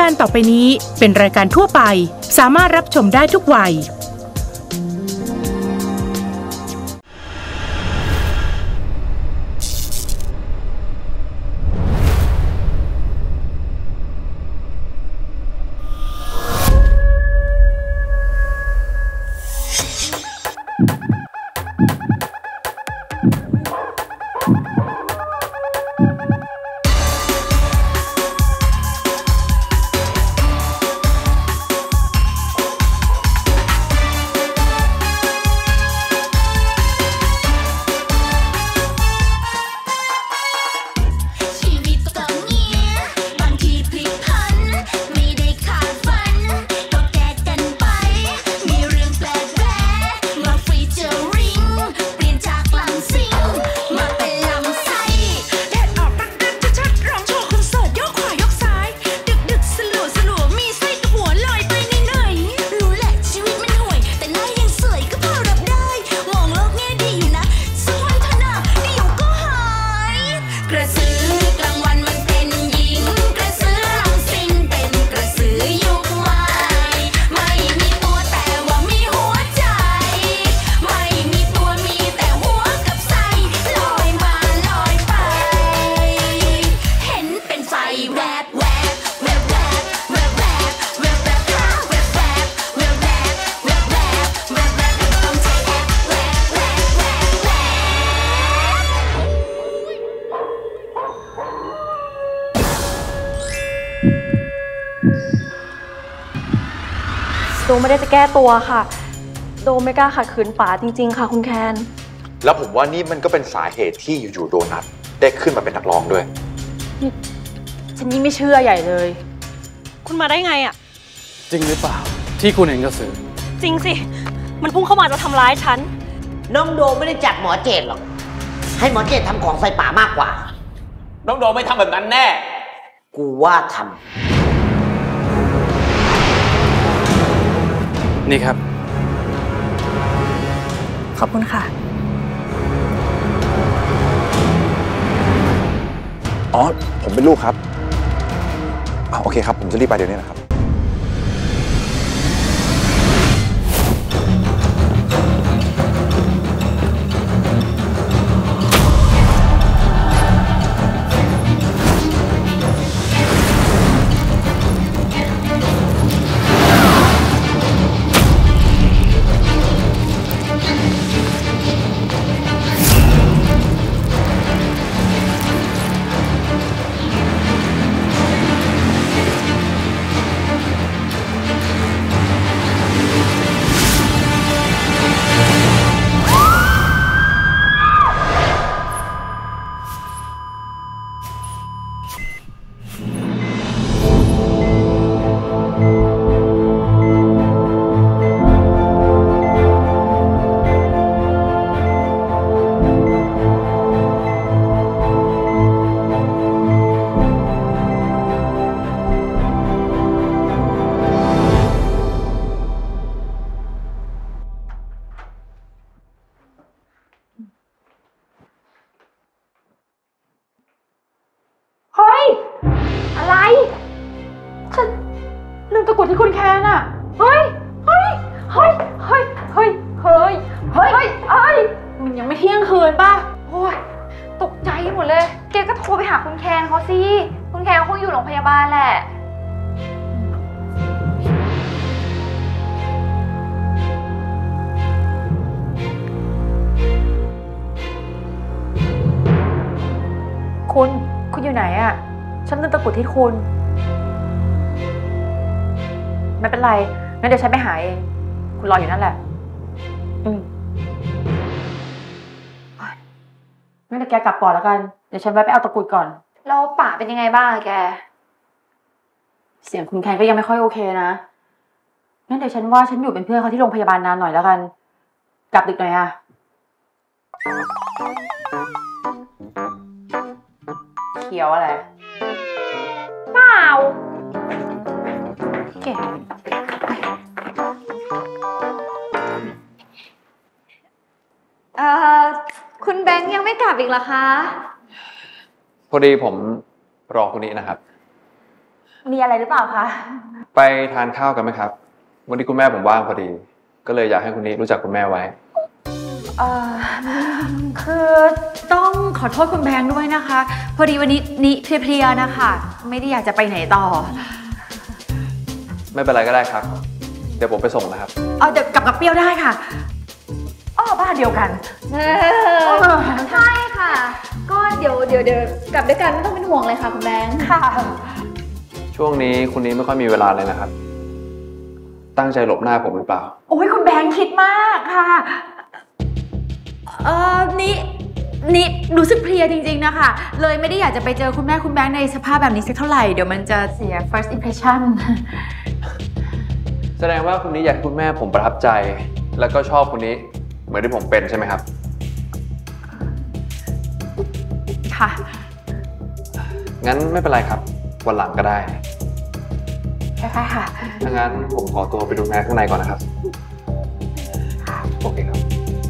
การต่อไปนี้เป็นรายการทั่วไปสามารถรับชมได้ทุกวัยโดไม่ได้จะแก้ตัวค่ะโดไม่กล้าขัดขืนป๋าจริงๆค่ะคุณแคนแล้วผมว่านี่มันก็เป็นสาเหตุที่อยู่ๆโดนัทได้ขึ้นมาเป็นนักร้องด้วยฉันยิ่งไม่เชื่อใหญ่เลยคุณมาได้ไงอ่ะจริงหรือเปล่าที่คุณเห็นกระสือจริงสิมันพุ่งเข้ามาจะทำร้ายฉันน้องโดไม่ได้จับหมอเจตหรอกให้หมอเจตทำของใส่ป๋ามากกว่าน้องโดไม่ทำแบบนั้นแน่กูว่าทำนี่ครับขอบคุณค่ะอ๋อผมเป็นลูกครับโอเคครับผมจะรีบไปเดี๋ยวนี้นะครับอะไรฉันลืมตะกรุดที่คุณแคนอ่ะเฮ้ยมันยังไม่เที่ยงคืนป่ะโอ้ยตกใจหมดเลยแกก็โทรไปหาคุณแคนเขาสิคุณแคนเขาคงอยู่โรงพยาบาลแหละคุณอยู่ไหนอ่ะฉันลืมตะกรุดที่คุณไม่เป็นไรงั้นเดี๋ยวฉันไปหาเองคุณรออยู่นั่นแหละงั้นเดี๋ยวแกกลับก่อนแล้วกันเดี๋ยวฉันแวะไปเอาตะกรุดก่อนแล้วป่าเป็นยังไงบ้างแกเสียงคุณแคนก็ยังไม่ค่อยโอเคนะงั้นเดี๋ยวฉันว่าฉันอยู่เป็นเพื่อนเขาที่โรงพยาบาลนานหน่อยแล้วกันกลับดึกหน่อยอ่ะเขียวอะไรเปล่าแกคุณแบงค์ยังไม่กลับอีกเหรอคะพอดีผมรอคุณนี้นะครับมีอะไรหรือเปล่าคะไปทานข้าวกันไหมครับวันนี้คุณแม่ผมว่างพอดี ก็เลยอยากให้คุณนี้รู้จักคุณแม่ไว้คือต้องขอโทษคุณแบงค์ด้วยนะคะ พอดีวันนี้นี่เพลียๆนะคะ ไม่ได้อยากจะไปไหนต่อไม่เป็นไรก็ได้ครับ เดี๋ยวผมไปส่งนะครับเดี๋ยวกลับกับเปรี้ยวได้ค่ะบ้านเดียวกันใช่ค่ะ ก็เดี๋ยวกลับด้วยกันไม่ต้องเป็นห่วงเลยค่ะคุณแบงค์ค่ะช่วงนี้คุณนี้ไม่ค่อยมีเวลาเลยนะครับ ตั้งใจหลบหน้าผมหรือเปล่าโอ้ยคุณแบงค์คิดมากค่ะนี่รู้สึกเพลียจริงๆนะคะเลยไม่ได้อยากจะไปเจอคุณแม่คุณแบงค์ในสภาพแบบนี้สักเท่าไหร่เดี๋ยวมันจะเสีย first impression แสดงว่าคุณนี้อยากให้คุณแม่ผมประทับใจ แล้วก็ชอบคุณนี้เหมือนที่ผมเป็นใช่ไหมครับค่ะงั้นไม่เป็นไรครับ วันหลังก็ได้ค่ะค่ะถ้างั้นผมขอตัวไปดูงานข้างในก่อนนะครับ โอเคครับ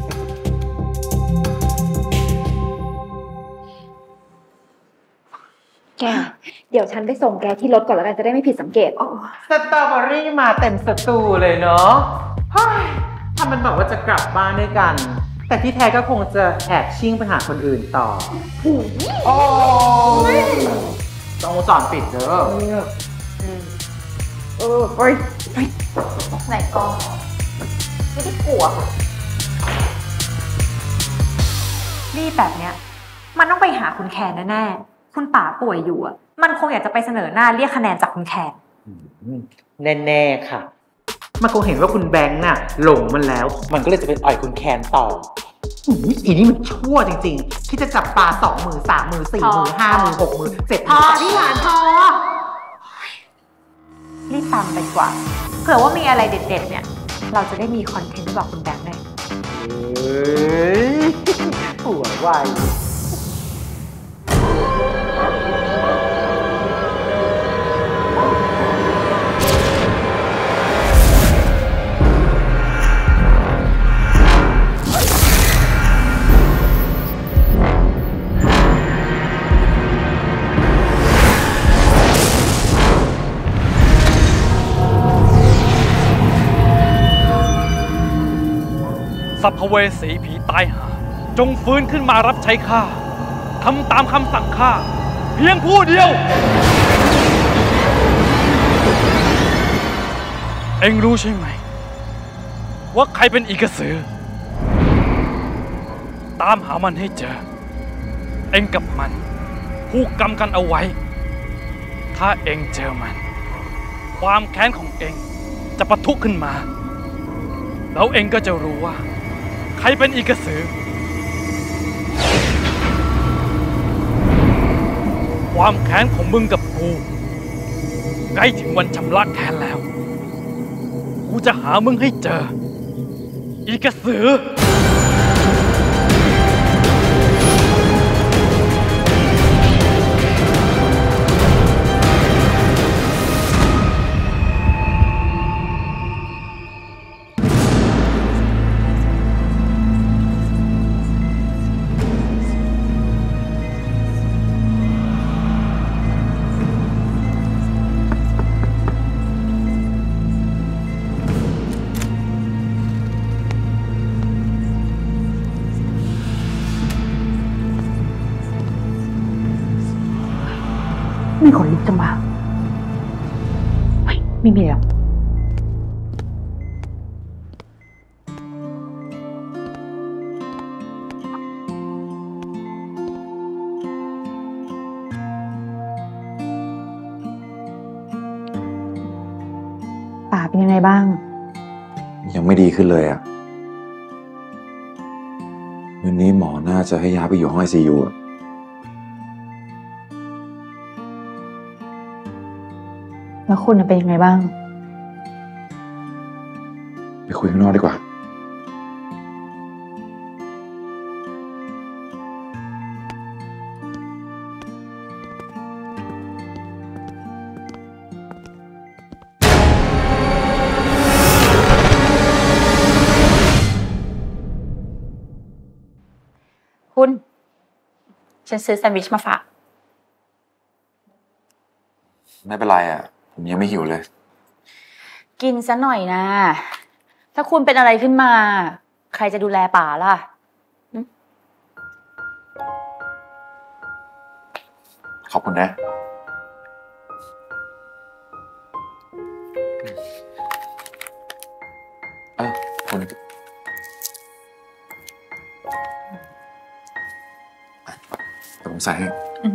แกเดี๋ยวฉันไปส่งแกที่รถก่อนแล้วกันจะได้ไม่ผิดสังเกตสตรอเบอรี่มาเต็มสตูเลยเนาะถ้ามันบอกว่าจะกลับบ้านด้วยกัน แต่ที่แท้ก็คงจะแอบชิ่งไปหาคนอื่นต่อโอ้ยต้องสอนปิดเด้อไหนก็ไม่ได้กลัวรีบแบบเนี้ยมันต้องไปหาคุณแคนแน่ๆคุณป๋าป่วยอยู่อ่ะมันคงอยากจะไปเสนอหน้าเรียกคะแนนจากคุณแคนแน่ๆค่ะมันคงเห็นว่าคุณแบงค์น่ะหลงมันแล้ว มันก็เลยจะเป็นอ่อยคุณแคนต่ออีนี่มันชั่วจริงๆที่จะจับปลา2 มือ3 มือ4 มือ5 มือ6 มือ7 มือที่หลานพอรีบตามไปดีกว่าเผื่อว่ามีอะไรเด็ดๆเนี่ยเราจะได้มีคอนเทนต์บอกคุณแบงค์ได้หัวไวสัพเพเวสีผีตายหาจงฟื้นขึ้นมารับใช้ข้าทำตามคำสั่งข้าเพียงผู้เดียว เอ็งรู้ใช่ไหมว่าใครเป็นอีกระสือตามหามันให้เจอเอ็งกับมันผูกกรรมกันเอาไว้ถ้าเอ็งเจอมันความแค้นของเอ็งจะปะทุขึ้นมาแล้วเอ็งก็จะรู้ว่าใครเป็นอีกระสือความแค้นของมึงกับกูใกล้ถึงวันชำระแค้นแล้วกูจะหามึงให้เจออีกระสือไม่ขนลุกจังวะไม่มีแล้วป๋าเป็นยังไงบ้างยังไม่ดีขึ้นเลยอ่ะวันนี้หมอน่าจะให้ย้ายไปอยู่ห้อง ICU อ่ะแล้วคุณเป็นยังไงบ้างไปคุยข้างนอกดีกว่าคุณฉันซื้อแซนด์วิชมาฝากไม่เป็นไรอ่ะ ผมยังไม่หิวเลยกินซะหน่อยนะ ถ้าคุณเป็นอะไรขึ้นมา ใครจะดูแลป๋าล่ะขอบคุณนะ คุณเดี๋ยวผมใส่ให้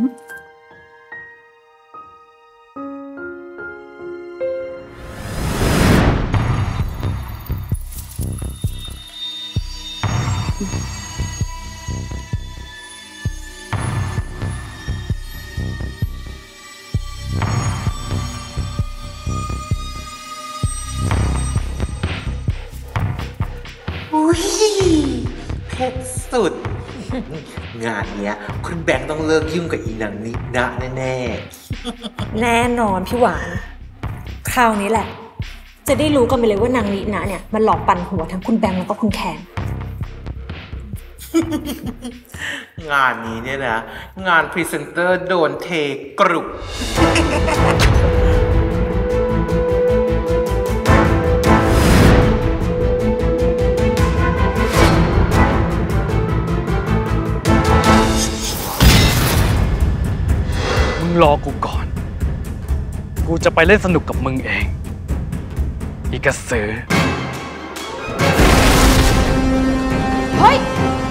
อุ้ยเผ็ดสุด งานเนี้ย คุณแบงค์ต้องเลิกยุ่งกับอีนางนินะแน่แน่นอนพี่หวาน คราวนี้แหละ จะได้รู้กันไปเลยว่านางนินะเนี่ยมันหลอกปั่นหัวทั้งคุณแบงค์แล้วก็คุณแคนๆ งานนี้เนี่ยนะ งานพรีเซนเตอร์โดนเทกรุบมึงรอกูก่อน กูจะไปเล่นสนุกกับมึงเอง อีกระสือเฮ้ย